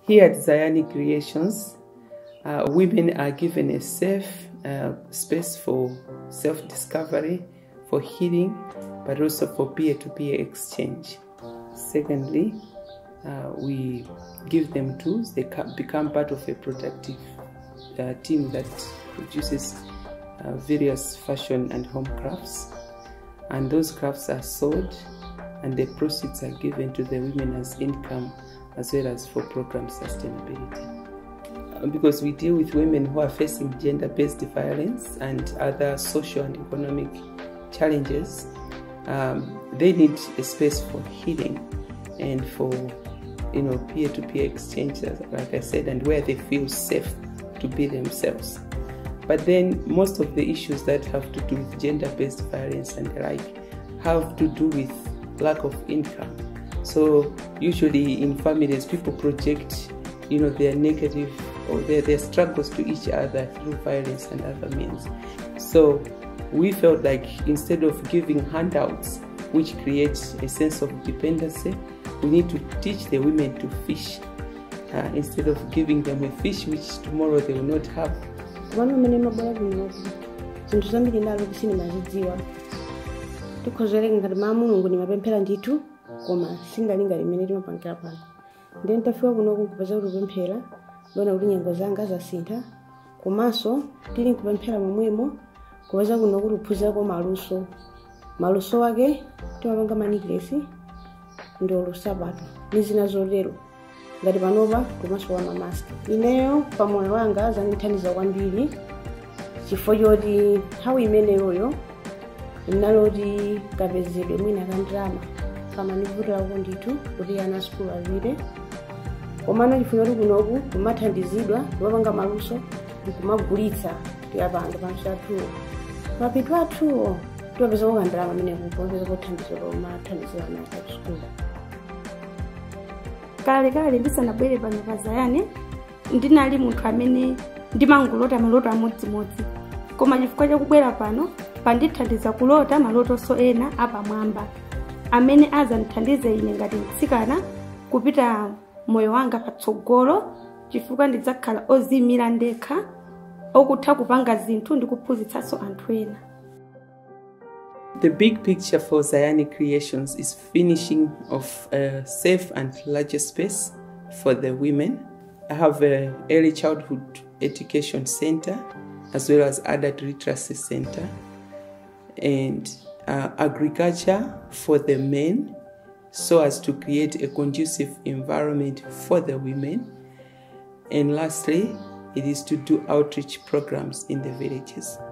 Here at Zayani Creations, women are given a safe space for self-discovery, for healing, but also for peer-to-peer exchange. Secondly, we give them tools. They become part of a productive team that produces various fashion and home crafts. And those crafts are sold, and the proceeds are given to the women as income, as well as for program sustainability. Because we deal with women who are facing gender-based violence and other social and economic challenges, they need a space for healing and for peer-to-peer exchange, like I said, and where they feel safe to be themselves. But then most of the issues that have to do with gender-based violence and the like have to do with lack of income. So usually in families, people project their negative or their struggles to each other through violence and other means. So we felt like instead of giving handouts, which creates a sense of dependency, we need to teach the women to fish instead of giving them a fish which tomorrow they will not have. Koma singalinga limene timapangira pano then tafika kuno kupeza kupemphera ndona kuti nyengo zanga zasintha komanso tili kupemphera momwemo kupeza kuno kuti kuphunzirako maluso wake timapanga maniklesi ndi olusabato ndi zina zotero ngati panopa komanso wa mamaska. Ineyo pamoyo wanga zanithandiza kwambiri chifukwa choti nthawi imeneyoyo inaloti kapezedwe mwina kandrama kama nivutira kunditu kuti ana skulu avire komano chifuna kuti kunoku kumathandizidwa ndipapanga maluso ndikumagulitsa tiyapanga pamsathuwo mapitu athuwo tiwapeza kukandalama amenepo wapeza kuthandizwa pamathandizira ana ku skulu. Kale ndisanabwere pano pa Zayani ndinali munthu amene ndimangolota maloto amodzimodzi, koma chifukwa chakubwera pano pandithandiza kulota malotonso ena apamwamba amene azandithandize ine ngati mtsikana kupita moyo wanga patsogolo, chifukwa ndidzakhala ozimira ndekha okutha kupanga zinthu ndi kuphunzitsanso anthu ena. The big picture for Zayani Creations is finishing of a safe and larger space for the women. I have an early childhood education center as well as adult literacy center, and agriculture for the men so as to create a conducive environment for the women. And lastly, it is to do outreach programs in the villages.